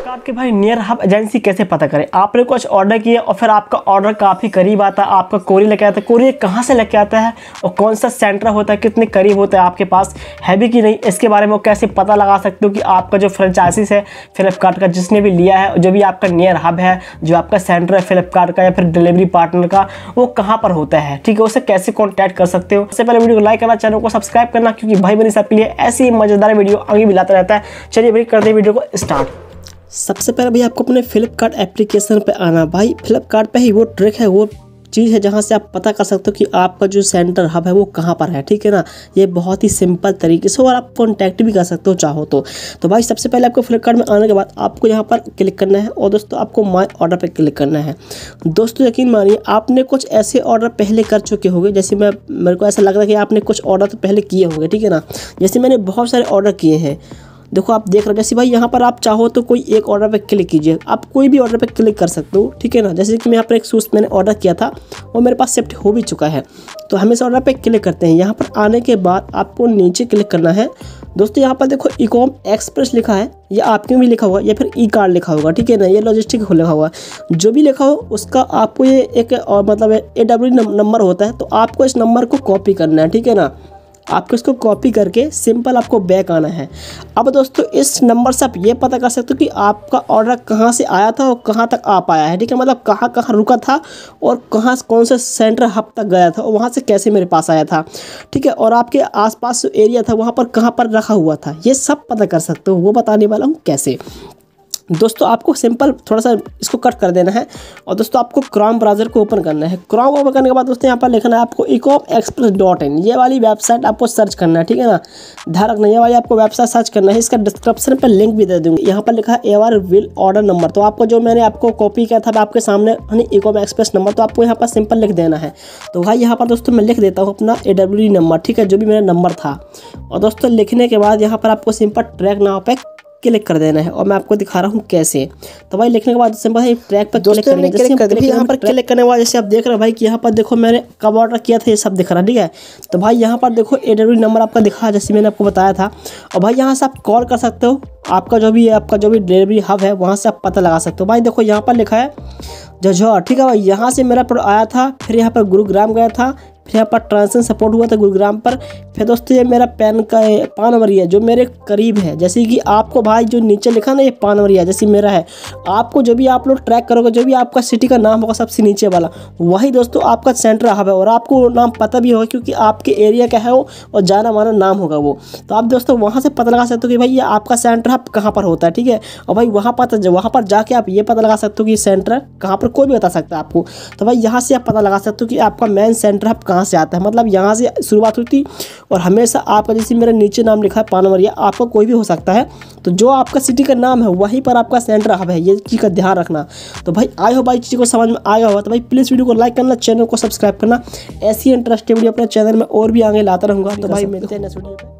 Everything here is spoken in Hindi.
फ्लिपकार्ट के भाई नियर हब एजेंसी कैसे पता करें। आपने कुछ ऑर्डर किया और फिर आपका ऑर्डर काफ़ी करीब आता है, आपका कोरियर लेके आता है, कोरियर कहाँ से लेके आता है और कौन सा सेंटर होता है, कितने करीब होता है आपके पास, है भी कि नहीं, इसके बारे में वो कैसे पता लगा सकते हो कि आपका जो फ्रेंचाइजीज है फ्लिपकार्ट का, जिसने भी लिया है, जो भी आपका नियर हब है, जो आपका सेंटर है फ्लिपकार्ट का या फिर डिलीवरी पार्टनर का, वो कहाँ पर होता है। ठीक है, उसे कैसे कॉन्टैक्ट कर सकते हो। सबसे पहले वीडियो को लाइक करना, चैनल को सब्सक्राइब करना, क्योंकि भाई बनी सबके लिए ऐसी मजेदार वीडियो आगे भी लाता रहता है। चलिए भाई करते हैं वीडियो को स्टार्ट। सबसे पहले भाई आपको अपने फ्लिपकार्ट एप्लीकेशन पे आना। भाई फ्लिपकार्ट पे ही वो ट्रिक है, वो चीज़ है जहाँ से आप पता कर सकते हो कि आपका जो सेंटर हब है वो कहाँ पर है। ठीक है ना, ये बहुत ही सिंपल तरीके से, और आप कॉन्टैक्ट भी कर सकते हो चाहो तो भाई सबसे पहले आपको फ्लिपकार्ट में आने के बाद आपको यहाँ पर क्लिक करना है और दोस्तों आपको माय ऑर्डर पे क्लिक करना है। दोस्तों यकीन मानिए आपने कुछ ऐसे ऑर्डर पहले कर चुके होंगे, जैसे मेरे को ऐसा लग रहा है कि आपने कुछ ऑर्डर तो पहले किए होंगे। ठीक है ना, जैसे मैंने बहुत सारे ऑर्डर किए हैं, देखो आप देख रहे हो। जैसे भाई यहाँ पर आप चाहो तो कोई एक ऑर्डर पे क्लिक कीजिए, आप कोई भी ऑर्डर पे क्लिक कर सकते हो। ठीक है ना, जैसे कि मैं यहाँ पर एक शूज़ मैंने ऑर्डर किया था और मेरे पास शिफ्ट हो भी चुका है, तो हमेशा ऑर्डर पे क्लिक करते हैं। यहाँ पर आने के बाद आपको नीचे क्लिक करना है। दोस्तों यहाँ पर देखो इकॉम एक्सप्रेस लिखा है, ये आपके भी लिखा हुआ या फिर ई कार्ड लिखा होगा। ठीक है ना, ये लॉजिस्टिक लिखा हुआ, जो भी लिखा हो उसका आपको ये एक और मतलब AWD नंबर होता है, तो आपको इस नंबर को कॉपी करना है। ठीक है ना, आपको इसको कॉपी करके सिंपल आपको बैक आना है। अब दोस्तों इस नंबर से आप ये पता कर सकते हो कि आपका ऑर्डर कहाँ से आया था और कहाँ तक आ पाया है। ठीक है, मतलब कहाँ कहाँ रुका था और कहाँ कौन से सेंटर हब तक गया था और वहाँ से कैसे मेरे पास आया था। ठीक है, और आपके आसपास जो एरिया था वहाँ पर कहाँ पर रखा हुआ था, ये सब पता कर सकते हो। वो बताने वाला हूँ कैसे। दोस्तों आपको सिंपल थोड़ा सा इसको कट कर देना है और दोस्तों आपको क्रोम ब्राउज़र को ओपन करना है। क्रोम ओपन करने के बाद दोस्तों यहाँ पर लिखना है आपको ecomexpress.in, ये वाली वेबसाइट आपको सर्च करना है। ठीक है ना, ध्यान रखना ये वाली आपको वेबसाइट सर्च करना है। इसका डिस्क्रिप्शन पर लिंक भी दे दूँगी। यहाँ पर लिखा है एवर विल ऑर्डर नंबर, तो आपको जो मैंने आपको कॉपी किया था आपके सामने ecomexpress नंबर, तो आपको यहाँ पर सिंपल लिख देना है। तो भाई यहाँ पर दोस्तों मैं लिख देता हूँ अपना AWD नंबर। ठीक है, जो भी मेरा नंबर था, और दोस्तों लिखने के बाद यहाँ पर आपको सिंपल ट्रैक नाउ पे क्लिक कर देना है और मैं आपको दिखा रहा हूँ कैसे। तो भाई लिखने के बाद सिंपल है ट्रैक पर क्लिक करने के यहाँ पर क्लिक करने के बाद जैसे आप देख रहे हो भाई कि यहाँ पर देखो मैंने कब ऑर्डर किया था, ये सब दिख रहा है। ठीक है, तो भाई यहाँ पर देखो AWD नंबर आपका दिखा जैसे मैंने आपको बताया था, और भाई यहाँ से आप कॉल कर सकते हो। आपका जो भी डिलीवरी हब है वहाँ से आप पता लगा सकते हो। भाई देखो यहाँ पर लिखा है जजौर। ठीक है भाई, यहाँ से मेरा आया था, फिर यहाँ पर गुरुग्राम गया था, फिर यहाँ पर ट्रांसलेशन सपोर्ट हुआ था गुरुग्राम पर। फिर दोस्तों ये मेरा पानवरिया जो मेरे करीब है, जैसे कि आपको भाई जो नीचे लिखा ना ये पानवरिया जैसे मेरा है, आपको जो भी आप लोग ट्रैक करोगे, जो भी आपका सिटी का नाम होगा सबसे नीचे वाला, वही दोस्तों आपका सेंटर हब है, और आपको वो नाम पता भी होगा क्योंकि आपके एरिया का है वो और जाना माना नाम होगा वो। तो आप दोस्तों वहाँ से पता लगा सकते हो कि भाई ये आपका सेंटर हब कहाँ पर होता है। ठीक है, और भाई वहाँ पर जाके आप ये पता लगा सकते हो कि सेंटर कहाँ पर, कोई भी बता सकता है आपको। तो भाई यहाँ से आप पता लगा सकते हो कि आपका मेन सेंटर हब कहाँ से आता है, मतलब यहाँ से शुरुआत हुई थी। और हमेशा आपका जैसे मेरा नीचे नाम लिखा है पानवरिया, आपका कोई भी हो सकता है, तो जो आपका सिटी का नाम है वहीं पर आपका सेंटर हब है, ये चीज़ का ध्यान रखना। तो भाई आई हो भाई चीज़ को समझ में आया होगा, तो भाई प्लीज़ वीडियो को लाइक करना, चैनल को सब्सक्राइब करना। ऐसी इंटरेस्टिंग वीडियो अपने चैनल में और भी आगे लाता रहूँगा। तो भाई मिलते हैं नेक्स्ट वीडियो में।